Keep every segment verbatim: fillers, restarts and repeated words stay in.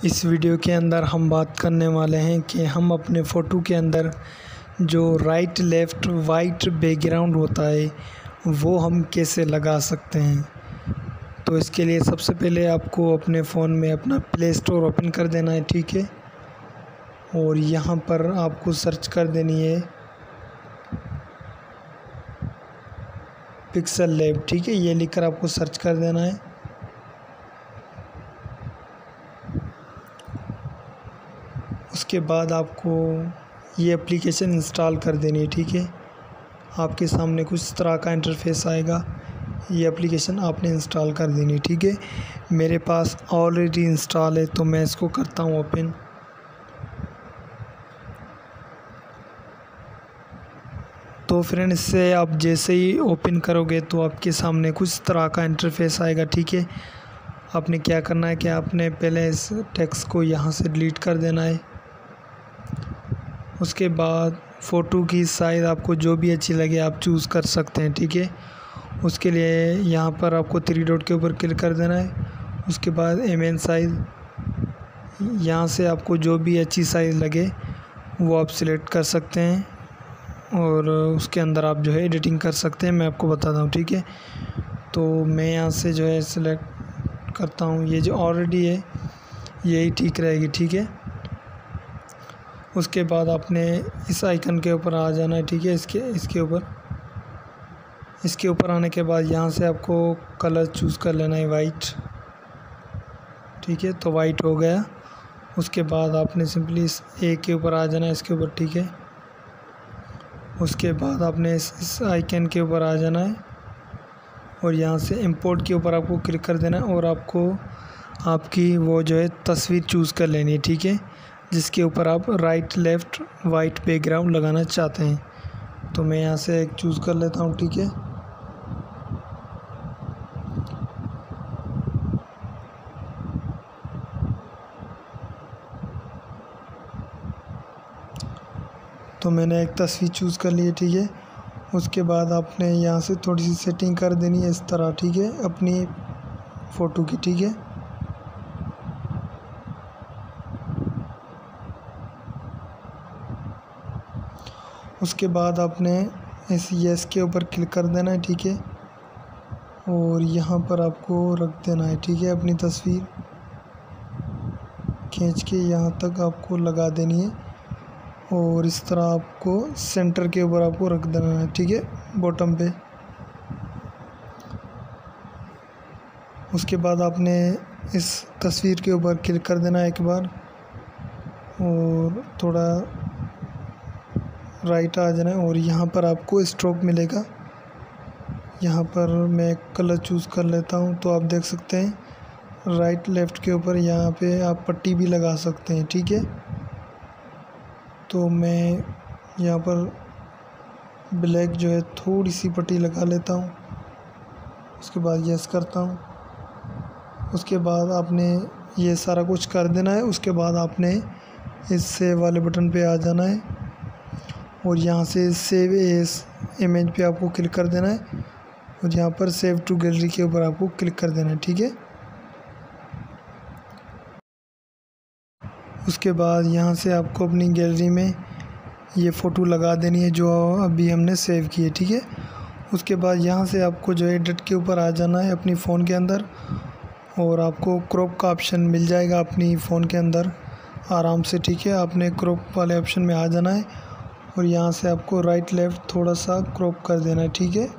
इस वीडियो के अंदर हम बात करने वाले हैं कि हम अपने फ़ोटो के अंदर जो राइट लेफ़्ट वाइट बैकग्राउंड होता है वो हम कैसे लगा सकते हैं। तो इसके लिए सबसे पहले आपको अपने फ़ोन में अपना प्ले स्टोर ओपन कर देना है, ठीक है। और यहाँ पर आपको सर्च कर देनी है पिक्सल लैब, ठीक है। ये लिखकर आपको सर्च कर देना है। उसके बाद आपको ये एप्लीकेशन इंस्टॉल कर देनी है, ठीक है। आपके सामने कुछ तरह का इंटरफेस आएगा। ये एप्लीकेशन आपने इंस्टॉल कर देनी है, ठीक है। मेरे पास ऑलरेडी इंस्टॉल है तो मैं इसको करता हूँ ओपन। तो फ्रेंड, इससे आप जैसे ही ओपन करोगे तो आपके सामने कुछ तरह का इंटरफेस आएगा, ठीक है। आपने क्या करना है कि आपने पहले इस टेक्स्ट को यहाँ से डिलीट कर देना है। उसके बाद फ़ोटो की साइज़ आपको जो भी अच्छी लगे आप चूज़ कर सकते हैं, ठीक है। उसके लिए यहाँ पर आपको थ्री डॉट के ऊपर क्लिक कर देना है। उसके बाद इमेज साइज़, यहाँ से आपको जो भी अच्छी साइज़ लगे वो आप सिलेक्ट कर सकते हैं और उसके अंदर आप जो है एडिटिंग कर सकते हैं। मैं आपको बताता हूँ, ठीक है। तो मैं यहाँ से जो है सिलेक्ट करता हूँ, ये जो ऑलरेडी है यही ठीक रहेगी, ठीक है। उसके बाद आपने इस आइकन के ऊपर आ जाना है, ठीक है। इसके इसके ऊपर इसके ऊपर आने के बाद यहाँ से आपको कलर चूज़ कर लेना है वाइट, ठीक है। तो वाइट हो गया। उसके बाद आपने सिंपली इस ए के ऊपर आ जाना है, इसके ऊपर, ठीक है। उसके बाद आपने इस इस आइकन के ऊपर आ जाना है और यहाँ से इंपोर्ट के ऊपर आपको क्लिक कर देना है और आपको आपकी वो जो है तस्वीर चूज़ कर लेनी है, ठीक है, जिसके ऊपर आप राइट लेफ़्ट वाइट बैकग्राउंड लगाना चाहते हैं। तो मैं यहाँ से एक चूज़ कर लेता हूँ, ठीक है। तो मैंने एक तस्वीर चूज़ कर ली है, ठीक है। उसके बाद आपने यहाँ से थोड़ी सी सेटिंग कर देनी है इस तरह, ठीक है, अपनी फ़ोटो की, ठीक है। उसके बाद आपने इस यस के ऊपर क्लिक कर देना है, ठीक है। और यहाँ पर आपको रख देना है, ठीक है, अपनी तस्वीर खींच के यहाँ तक आपको लगा देनी है और इस तरह आपको सेंटर के ऊपर आपको रख देना है, ठीक है, बॉटम पे। उसके बाद आपने इस तस्वीर के ऊपर क्लिक कर देना है एक बार और थोड़ा राइट आ जाना है और यहाँ पर आपको स्ट्रोक मिलेगा। यहाँ पर मैं कलर चूज़ कर लेता हूँ। तो आप देख सकते हैं राइट लेफ़्ट के ऊपर यहाँ पे आप पट्टी भी लगा सकते हैं, ठीक है। तो मैं यहाँ पर ब्लैक जो है थोड़ी सी पट्टी लगा लेता हूँ। उसके बाद यस करता हूँ। उसके बाद आपने ये सारा कुछ कर देना है। उसके बाद आपने इस सेव वाले बटन पे आ जाना है और यहाँ से सेव एज इमेज पे आपको क्लिक कर देना है और यहाँ पर सेव टू गैलरी के ऊपर आपको क्लिक कर देना है, ठीक है। उसके बाद यहाँ से आपको अपनी गैलरी में ये फ़ोटो लगा देनी है जो अभी हमने सेव की है, ठीक है। उसके बाद यहाँ से आपको जो है एडिट के ऊपर आ जाना है अपनी फ़ोन के अंदर और आपको क्रॉप का ऑप्शन मिल जाएगा अपनी फ़ोन के अंदर आराम से, ठीक है। आपने क्रॉप वाले ऑप्शन में आ जाना है और यहाँ से आपको राइट लेफ़्ट थोड़ा सा क्रॉप कर देना है, ठीक है।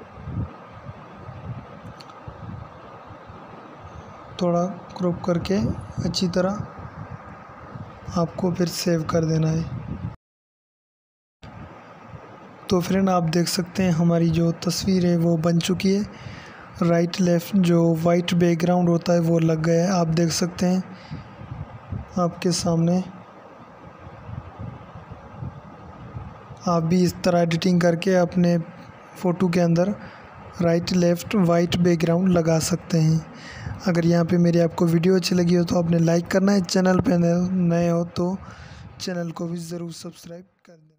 थोड़ा क्रॉप करके अच्छी तरह आपको फिर सेव कर देना है। तो फ्रेंड, आप देख सकते हैं हमारी जो तस्वीर है वो बन चुकी है। राइट लेफ़्ट जो वाइट बैकग्राउंड होता है वो लग गया है। आप देख सकते हैं आपके सामने। आप भी इस तरह एडिटिंग करके अपने फ़ोटो के अंदर राइट लेफ़्ट वाइट बैकग्राउंड लगा सकते हैं। अगर यहाँ पे मेरी आपको वीडियो अच्छी लगी हो तो आपने लाइक करना है। चैनल पे नए हो तो चैनल को भी ज़रूर सब्सक्राइब कर दें।